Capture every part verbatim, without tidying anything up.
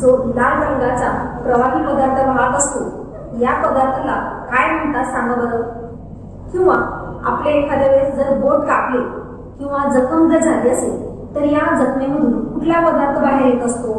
जो लाल रंगाचा प्रवाही पदार्थ वाहत असतो या पदार्थाला काय म्हणतात सांगा बरं? किंवा आपले एखाद्या वेळेस जर बोट कापले किंवा जखम जर झाली असेल तर या जखमेमधून कुठला पदार्थ बाहेर येत असतो?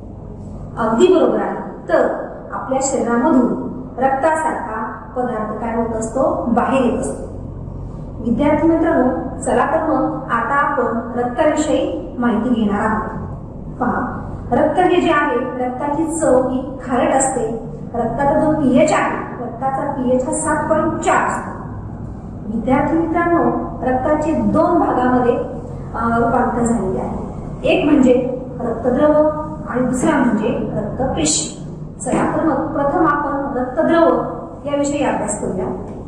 अगदी बरोबर आहे, तर आपल्या शरीरामधून रक्तासारखा पदार्थ काय होत असतो? बाहेर येत असतो। विद्यार्थी मित्रांनो, चला तर मग आता आपण रक्ताविषयी माहिती घेणार आहोत। पहा, रक्त हे जे आहे रक्ताची चव ही खारट असते। रक्ताचा जो पीएच आहे रक्ताचा पीएच हा सात पॉईंट चार असतो। विद्यार्थी मित्रांनो, रक्ताचे दोन भागामध्ये रूपांतर झालेले आहे, एक म्हणजे रक्तद्रव आणि दुसरा म्हणजे रक्तपेशी। चला तर मग प्रथम आपण रक्तद्रव याविषयी अभ्यास करूया।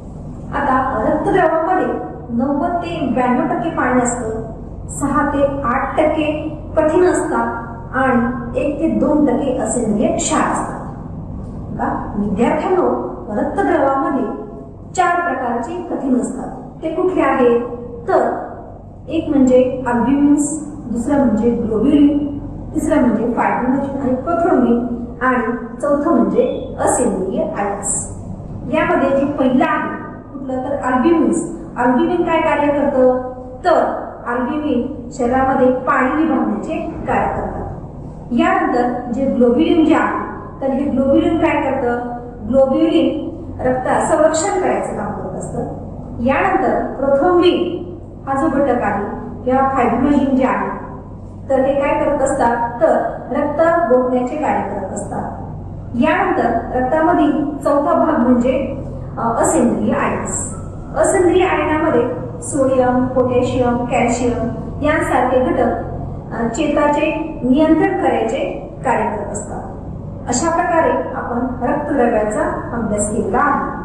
आता रक्तद्रवामध्ये नव्वद ते ब्याण्णव टक्के पाणी असतं, सहा ते आठ टक्के कठीण असतात आणि एक ते दोन टक्के असेंद्रिय क्षार असतात। विद्यार्थ्यांनो, रक्तद्रवामध्ये चार प्रकारचे कठीण असतात, ते कुठले आहेत? तर एक म्हणजे अल्ब्युमिन्स, दुसरा म्हणजे ग्लोब्युलिन, तिसरा म्हणजे फायब्रोनेक्टिन आणि प्रोथ्रोम्बिन आणि चौथं म्हणजे असेंद्रिय आयन्स। यामध्ये जे पहिलं आहे कुठलं तर अल्ब्युमिन्स। अल्ब्युमिन काय कार्य करतं? तर अल्ब्युमिन शरीरामध्ये पाणी विभागण्याचे कार्य करतात। यानंतर जे ग्लोब्युलिन जे आहे तर हे ग्लोब्युलिन काय करतं? ग्लोब्युलिन रक्ता संरक्षण करायचं काम करत असतं। यानंतर प्रोथ्रोम्बिन हा जो घटक आहे किंवा फायब्रोनेक्टिन जे आहे तर हे काय करत असतात? तर रक्त गोठण्याचे कार्य करत असतात। यानंतर रक्तामधील चौथा भाग म्हणजे असेंद्रिय आयन्स। असेंद्रिय आयनामध्ये सोडियम, पोटॅशियम, कॅल्शियम यांसारखे घटक चेताचे नियंत्रण करायचे कार्य करत असतात। अशा प्रकारे आपण रक्तद्रव्याचा अभ्यास केला आहे।